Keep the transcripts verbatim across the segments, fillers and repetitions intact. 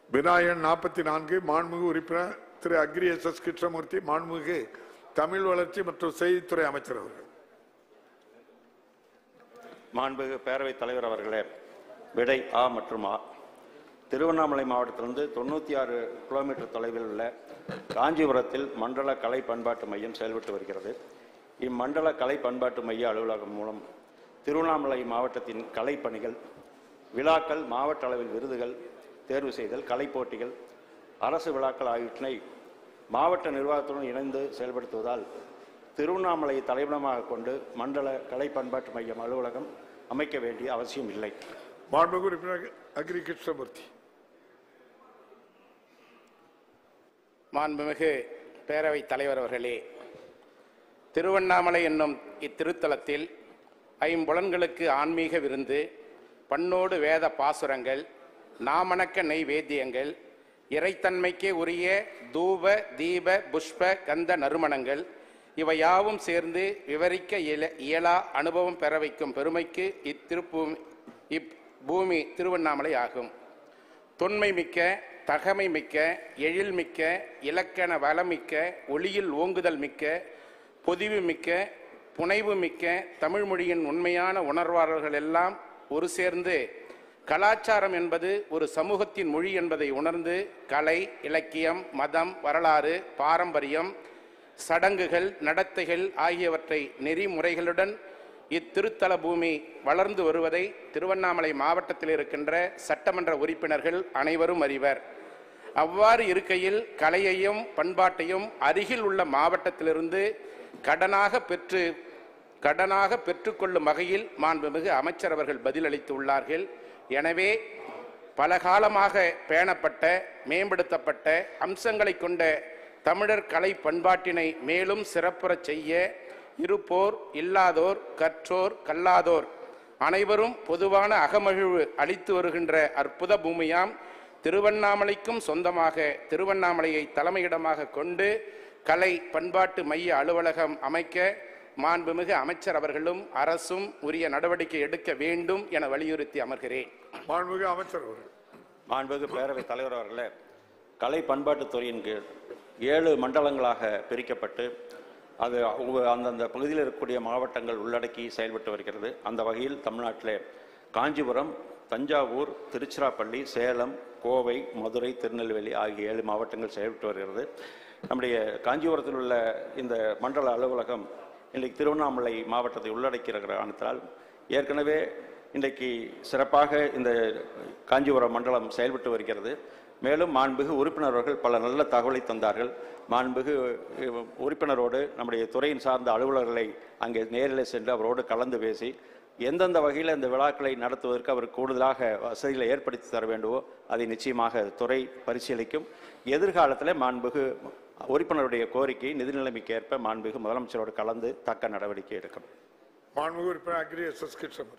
விநாயகன் நாற்பத்தி நான்கு மாண்புமிகு உறுப்பினர் திரு அக்ரி எஸ் எஸ் கிருஷ்ணமூர்த்தி மாண்புமிகு தமிழ் வளர்ச்சி மற்றும் செய்தித்துறை அமைச்சர் அவர்கள். மாண்புமிகு பேரவைத் தலைவர் அவர்களே, விடை ஆ மற்றும் ஆ. திருவண்ணாமலை மாவட்டத்திலிருந்து தொண்ணூற்றி ஆறு கிலோமீட்டர் தொலைவில் உள்ள காஞ்சிபுரத்தில் மண்டல கலை பண்பாட்டு மையம் செயல்பட்டு வருகிறது. இம்மண்டல கலை பண்பாட்டு மைய அலுவலகம் மூலம் திருவண்ணாமலை மாவட்டத்தின் கலை பணிகள், விழாக்கள், மாவட்ட அளவில் விருதுகள் தேர்வு செய்தல், கலை போட்டிகள், அரசு விழாக்கள் ஆகியவற்றை மாவட்ட நிர்வாகத்துடன் இணைந்து செயல்படுத்துவதால் திருவண்ணாமலை தலைமையிடமாக கொண்டு மண்டல கலை பண்பாட்டு மையம் அலுவலகம் அமைக்க வேண்டிய அவசியம் இல்லை. மாண்புமிகு உறுப்பினர் அக்ரி கிருஷ்ணமூர்த்தி. மாண்புமிகு பேரவைத் தலைவர் அவர்களே, திருவண்ணாமலை என்னும் இத்திருத்தலத்தில் ஐம்புலன்களுக்கு ஆன்மீக விருந்து, பண்ணோடு வேத பாசுரங்கள், நாமணக்க நெய்வேத்தியங்கள், இறைத்தன்மைக்கே உரிய தூப தீப புஷ்ப கந்த நறுமணங்கள் இவையாவும் சேர்ந்து விவரிக்க இயலா அனுபவம் பெற வைக்கும் பெருமைக்கு இத்திருப்பூமி இப்பூமி திருவண்ணாமலை ஆகும். தொன்மை மிக்க, தகமை மிக்க, எழில் மிக்க, இலக்கண வளமிக்க, ஒளியில் ஓங்குதல் மிக்க, பொதிவு மிக்க, புனைவு மிக்க தமிழ் மொழியின் உண்மையான உணர்வாளர்கள் எல்லாம் ஒரு சேர்ந்து கலாச்சாரம் என்பது ஒரு சமூகத்தின் மொழி என்பதை உணர்ந்து கலை, இலக்கியம், மதம், வரலாறு, பாரம்பரியம், சடங்குகள், நடத்தைகள் ஆகியவற்றை நெறிமுறைகளுடன் இத்திருத்தல பூமி வளர்ந்து வருவதை திருவண்ணாமலை மாவட்டத்தில் இருக்கின்ற சட்டமன்ற உறுப்பினர்கள் அனைவரும் அறிவர். அவ்வாறு இருக்கையில் கலையையும் பண்பாட்டையும் அருகில் உள்ள மாவட்டத்திலிருந்து கடனாக பெற்று கடனாக பெற்றுக்கொள்ளும் வகையில் மாண்புமிகு அமைச்சர் அவர்கள் பதிலளித்து உள்ளார்கள். எனவே பல காலமாக பேணப்பட்ட, மேம்படுத்தப்பட்ட அம்சங்களை கொண்ட தமிழர் கலை பண்பாட்டினை மேலும் சிறப்புறச் செய்ய இருப்போர், இல்லாதோர், கற்றோர், கல்லாதோர் அனைவரும் பொதுவான அகமகிழ்வு அளித்து வருகின்ற அற்புத பூமியாம் திருவண்ணாமலைக்கும் சொந்தமாக திருவண்ணாமலையை தலைமையிடமாக கொண்டு கலை பண்பாட்டு மைய அலுவலகம் அமைக்க மாண்புமிகு அமைச்சர் அவர்களும் அரசும் உரிய நடவடிக்கை எடுக்க வேண்டும் என வலியுறுத்தி அமர்கிறேன். மாண்புமிகு அமைச்சர் அவர்கள். மாண்புமிகு பேரவைத் தலைவர் அவர்களே, கலை பண்பாட்டுத்துறையின் கீழ் ஏழு மண்டலங்களாக பிரிக்கப்பட்டு அது அந்தந்த பகுதியில் இருக்கக்கூடிய மாவட்டங்கள் உள்ளடக்கி செயல்பட்டு வருகிறது. அந்த வகையில் தமிழ்நாட்டிலே காஞ்சிபுரம், தஞ்சாவூர், திருச்சிராப்பள்ளி, சேலம், கோவை, மதுரை, திருநெல்வேலி ஆகிய ஏழு மாவட்டங்கள் செயல்பட்டு வருகிறது. நம்முடைய காஞ்சிபுரத்தில் உள்ள இந்த மண்டல அலுவலகம் இன்றைக்கு திருவண்ணாமலை மாவட்டத்தை உள்ளடக்கிற காரணத்தால் ஏற்கனவே இன்றைக்கு சிறப்பாக இந்த காஞ்சிபுரம் மண்டலம் செயல்பட்டு வருகிறது. மேலும் மாண்புமிகு உறுப்பினர்கள் பல நல்ல தகவலை தந்தார்கள். மாண்புமிகு உறுப்பினரோடு நம்முடைய துறையின் சார்ந்த அலுவலர்களை அங்கே நேரில் சென்று அவரோடு கலந்து பேசி எந்தெந்த வகையில் இந்த விழாக்களை நடத்துவதற்கு அவர் கூடுதலாக வசதிகளை ஏற்படுத்தி தர வேண்டுமோ அதை நிச்சயமாக துறை பரிசீலிக்கும். எதிர்காலத்தில் மாண்புமிகு உறுப்பினருடைய கோரிக்கை நிதி நிலைமைக்கு ஏற்ப மாண்புமிகு முதலமைச்சரோடு கலந்து தக்க நடவடிக்கை எடுக்கும். மாண்புமிகு உறுப்பினர் அக்ரி எஸ் எஸ் கிருஷ்ணமூர்த்தி.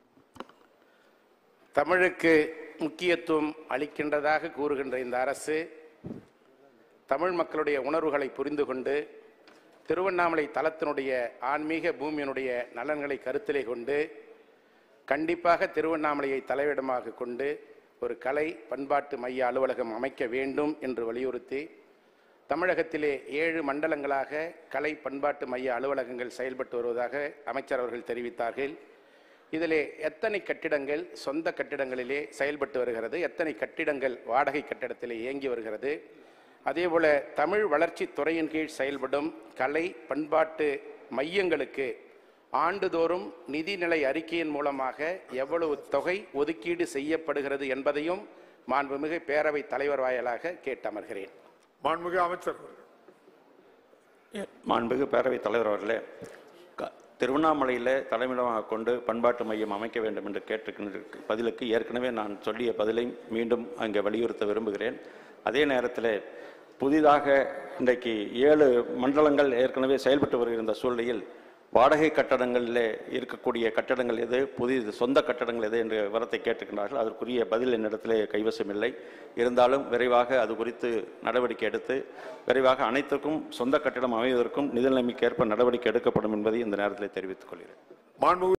தமிழுக்கு முக்கியத்துவம் அளிக்கின்றதாக கூறுகின்ற இந்த அரசு தமிழ் மக்களுடைய உணர்வுகளை புரிந்து கொண்டு திருவண்ணாமலை தலத்தினுடைய ஆன்மீக பூமியினுடைய நலன்களை கருத்திலே கொண்டு கண்டிப்பாக திருவண்ணாமலையை தலைவிடமாக கொண்டு ஒரு கலை பண்பாட்டு மைய அலுவலகம் அமைக்க வேண்டும் என்று வலியுறுத்தி தமிழகத்திலே ஏழு மண்டலங்களாக கலை பண்பாட்டு மைய அலுவலகங்கள் செயல்பட்டு வருவதாக அமைச்சர் அவர்கள் தெரிவித்தார்கள். இதிலே எத்தனை கட்டிடங்கள் சொந்த கட்டிடங்களிலே செயல்பட்டு வருகிறது, எத்தனை கட்டிடங்கள் வாடகை கட்டிடத்திலே இயங்கி வருகிறது, அதேபோல தமிழ் வளர்ச்சி துறையின் கீழ் செயல்படும் கலை பண்பாட்டு மையங்களுக்கு ஆண்டுதோறும் நிதிநிலை அறிக்கையின் மூலமாக எவ்வளவு தொகை ஒதுக்கீடு செய்யப்படுகிறது என்பதையும் மாண்புமிகு பேரவைத் தலைவர் வாயிலாக கேட்டமர்கிறேன். மாண்புமிகு அமைச்சர். மாண்புமிகு பேரவைத் தலைவர் அவர்களே, திருவண்ணாமலையில் தலைமையிடமாக கொண்டு பண்பாட்டு மையம் அமைக்க வேண்டும் என்று கேட்டிருக்கின்ற பதிலுக்கு ஏற்கனவே நான் சொல்லிய பதிலை மீண்டும் அங்கே வலியுறுத்த விரும்புகிறேன். அதே நேரத்தில் புதிதாக இன்றைக்கு ஏழு மண்டலங்கள் ஏற்கனவே செயல்பட்டு வருகின்ற சூழ்நிலையில் வாடகை கட்டடங்களில் இருக்கக்கூடிய கட்டடங்கள் எது, புதிய சொந்த கட்டடங்கள் எது என்ற விவரத்தை கேட்டுக்கின்றார்கள். அதற்குரிய பதில் என்னிடத்திலே கைவசமில்லை. இருந்தாலும் விரைவாக அது குறித்து நடவடிக்கை எடுத்து விரைவாக அனைத்துக்கும் சொந்த கட்டடம் அமைவதற்கும் நிதி நிலைமைக்கு ஏற்ப நடவடிக்கை எடுக்கப்படும் என்பதை இந்த நேரத்தில் தெரிவித்துக் கொள்கிறேன்.